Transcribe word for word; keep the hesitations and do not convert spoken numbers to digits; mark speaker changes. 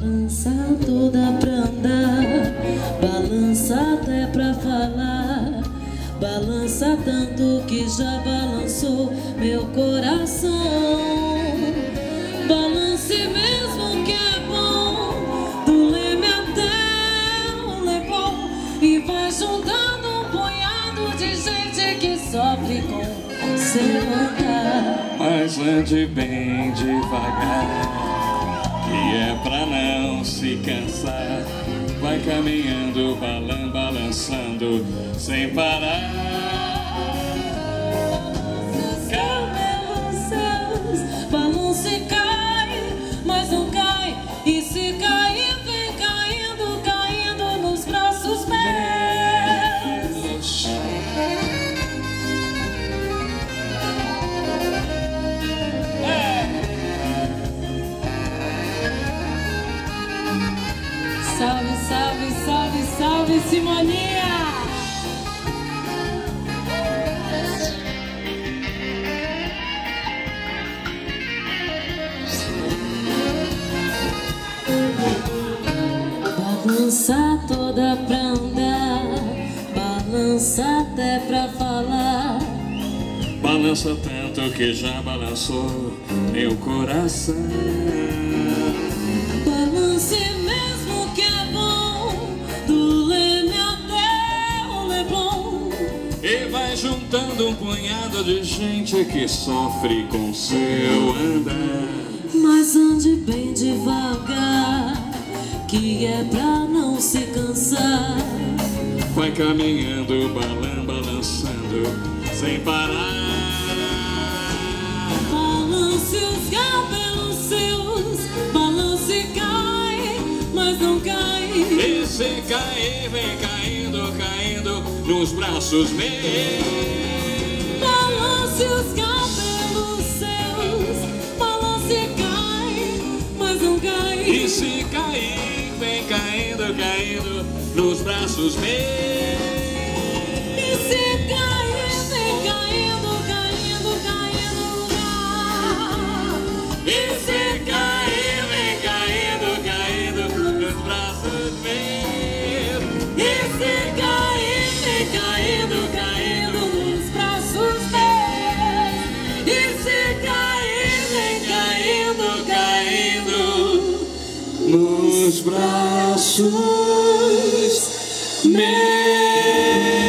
Speaker 1: Balança toda pra andar, balança até pra falar, balança tanto que já balançou meu coração. Balance mesmo que é bom, do Leme até o Leblon, e vai juntando um punhado de gente que sofre com seu andar.
Speaker 2: Mas ande bem devagar, que é pra não se cansar. Vai caminhando, balan, balançando, sem parar.
Speaker 1: Cabelos seus, balança e cai, mas não cai. E se cair, vem caindo, caindo nos braços meus. Salve, salve, salve, salve, Simoninha! Balança toda pra andar, balança até pra falar,
Speaker 2: balança tanto que já balançou meu coração.
Speaker 1: balance mesmo que é bom, do Leme até o Leblon,
Speaker 2: E vai juntando um punhado de gente que sofre com seu andar.
Speaker 1: mas ande bem devagar, que é pra não se cansar.
Speaker 2: Vai caminhando, balan, balançando, sem parar.
Speaker 1: Balance os cabelos seus, balance e cai, mas não cai.
Speaker 2: E se cair, vem caindo, caindo nos braços meus.
Speaker 1: Balance os cabelos seus, balance e cai, mas não cai.
Speaker 2: E se cair, vem caindo, caindo nos braços meus.
Speaker 1: E se cair, vem caindo, caindo, caindo lá.
Speaker 2: E se cair, vem caindo, caindo nos braços meus.
Speaker 1: E se cair, vem caindo, caindo nos braços meus. E se cair, vem caindo, caindo
Speaker 2: Nos braços meus.